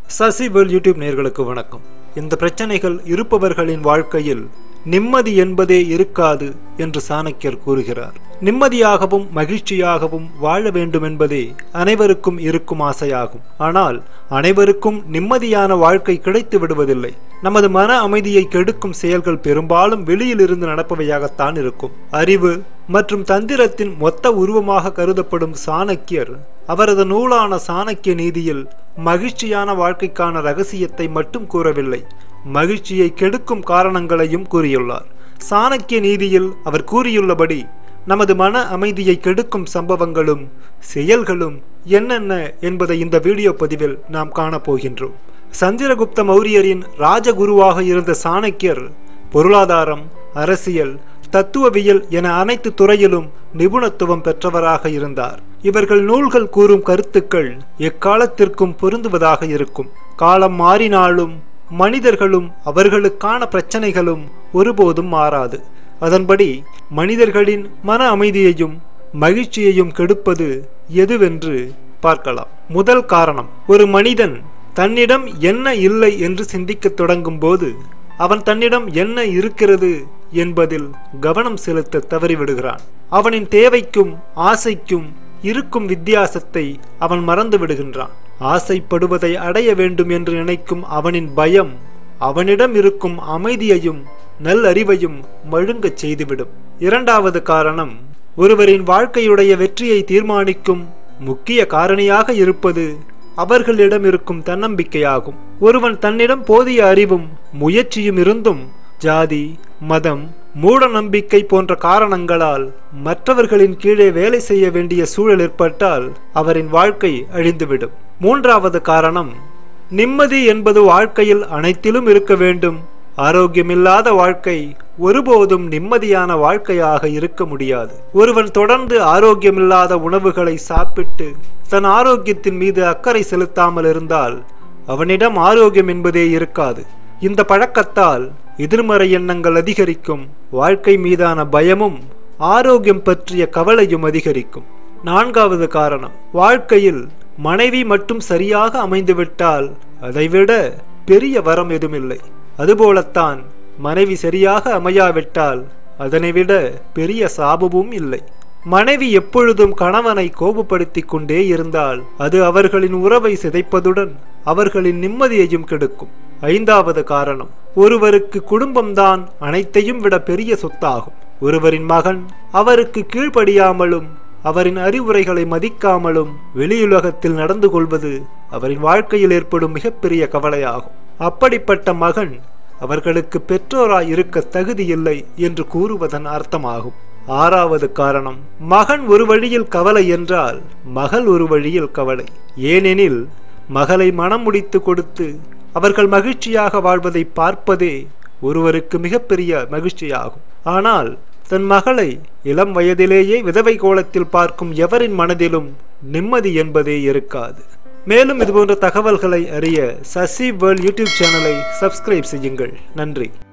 Sasi world YouTube நேயர்களுக்கு வணக்கம். இந்த பிரச்சனைகள் இருப்பவர்களின் வாழ்க்கையில் நிம்மதி என்பதே இருக்காது என்று சாணக்கியர் கூறுகிறார். நிம்மதியாகவும் மகிழ்ச்சியாகவும் வாழ வேண்டும் என்பதே அனைவருக்கும் இருக்கும் ஆசையாகும். ஆனால் அனைவருக்கும் நிம்மதியான வாழ்க்கை கிடைத்து விடுவதில்லை. நமது மன அமைதியை கெடுக்கும் செயல்கள் பெரும்பாலும் வெளியிலிருந்து நடப்பவையாகத்தான் இருக்கும். அறிவு மற்றும் தந்திரத்தின் மொத்த உருவமாக கருதப்படும் சாணக்கியர் அவரது நூலான சாணக்கிய நீதியில் மகிழ்ச்சியான வாழ்க்கைக்கான ரகசியத்தை மட்டும் கூறவில்லை, மகிழ்ச்சியை கெடுக்கும் காரணங்களையும் கூறியுள்ளார். சாணக்கிய நீதியில் அவர் கூறியுள்ளபடி நமது மன அமைதியை கெடுக்கும் சம்பவங்களும் செயல்களும் என்னென்ன என்பதை இந்த வீடியோ பதிவில் நாம் காணப்போகின்றோம். சந்திரகுப்த மௌரியரின் ராஜகுருவாக இருந்த சாணக்கியர் பொருளாதாரம், அரசியல், தத்துவவியல் என அனைத்து துறையிலும் நிபுணத்துவம் பெற்றவராக இருந்தார். இவர்கள் நூல்கள் கூறும் கருத்துக்கள் எக்காலத்திற்கும் பொருந்துவதாக இருக்கும். காலம் மாறினாலும் மனிதர்களும் அவர்களுக்கான பிரச்சனைகளும் ஒருபோதும் மாறாது. அதன்படி மனிதர்களின் மன அமைதியையும் மகிழ்ச்சியையும் கெடுப்பது எதுவென்று பார்க்கலாம். முதல் காரணம், ஒரு மனிதன் தன்னிடம் என்ன இல்லை என்று சிந்திக்க தொடங்கும் போது அவன் தன்னிடம் என்ன இருக்கிறது என்பதில் கவனம் செலுத்த தவறிவிடுகிறான். அவனின் தேவைக்கும் ஆசைக்கும் இருக்கும் வித்தியாசத்தை அவன் மறந்து விடுகின்றான். ஆசைப்படுவதை அடைய வேண்டும் என்று நினைக்கும் அவனின் பயம் அவனிடம் இருக்கும் அமைதியையும் நல்லறிவையும் மழுங்கச் செய்துவிடும். இரண்டாவது காரணம், ஒருவரின் வாழ்க்கையுடைய வெற்றியை தீர்மானிக்கும் முக்கிய காரணியாக இருப்பது அவர்களிடம் இருக்கும் தன்னம்பிக்கையாகும். ஒருவன் தன்னிடம் போதிய அறிவும் முயற்சியும் இருந்தும் ஜாதி, மதம், மூட நம்பிக்கை போன்ற காரணங்களால் மற்றவர்களின் கீழே வேலை செய்ய வேண்டிய சூழல் ஏற்பட்டால் அவரின் வாழ்க்கை அழிந்துவிடும். மூன்றாவது காரணம், நிம்மதி என்பது வாழ்க்கையில் அனைத்திலும் இருக்க வேண்டும். ஆரோக்கியமில்லாத வாழ்க்கை ஒருபோதும் நிம்மதியான வாழ்க்கையாக இருக்க முடியாது. ஒருவன் தொடர்ந்து ஆரோக்கியமில்லாத உணவுகளை சாப்பிட்டு தன் ஆரோக்கியத்தின் மீது அக்கறை செலுத்தாமல் இருந்தால் அவனிடம் ஆரோக்கியம் என்பதே இருக்காது. இந்த பழக்கத்தால் எதிர்மறை எண்ணங்கள் அதிகரிக்கும். வாழ்க்கை மீதான பயமும் ஆரோக்கியம் பற்றிய கவலையும் அதிகரிக்கும். நான்காவது காரணம், வாழ்க்கையில் மனைவி மட்டும் சரியாக அமைந்துவிட்டால் அதைவிட பெரிய வரம் எதுவுமில்லை. அதுபோலத்தான் மனைவி சரியாக அமையாவிட்டால் அதனை விட பெரிய சாபமும் இல்லை. மனைவி எப்பொழுதும் கணவனை கோபப்படுத்தி கொண்டே இருந்தால் அது அவர்களின் உறவை சிதைப்பதுடன் அவர்களின் நிம்மதியையும் கெடுக்கும். ஐந்தாவது காரணம், ஒருவருக்கு குடும்பம்தான் அனைத்தையும் விட பெரிய சொத்தாகும். ஒருவரின் மகன் அவருக்கு கீழ்ப்படியாமலும் அவரின் அறிவுரைகளை மதிக்காமலும் வெளியுலகத்தில் நடந்து கொள்வது அவரின் வாழ்க்கையில் ஏற்படும் மிகப்பெரிய கவலையாகும். அப்படிப்பட்ட மகன் அவர்களுக்கு பெற்றோராய் இருக்க தகுதியில்லை என்று கூறுவதன் அர்த்தமாகும். ஆறாவது காரணம், மகன் ஒரு வழியில் கவலை என்றால் மகள் ஒரு வழியில் கவலை. ஏனெனில் மகளை மனம் முடித்து கொடுத்து அவர்கள் மகிழ்ச்சியாக வாழ்வதை பார்ப்பதே ஒருவருக்கு மிகப்பெரிய மகிழ்ச்சியாகும். ஆனால் தன் மகளை இளம் வயதிலேயே விதவை கோலத்தில் பார்க்கும் எவரின் மனதிலும் நிம்மதி என்பதே இருக்காது. மேலும் இதுபோன்ற தகவல்களை அறிய சசி வேர்ல்ட் யூடியூப் சேனலை சப்ஸ்கிரைப் செய்யுங்கள். நன்றி.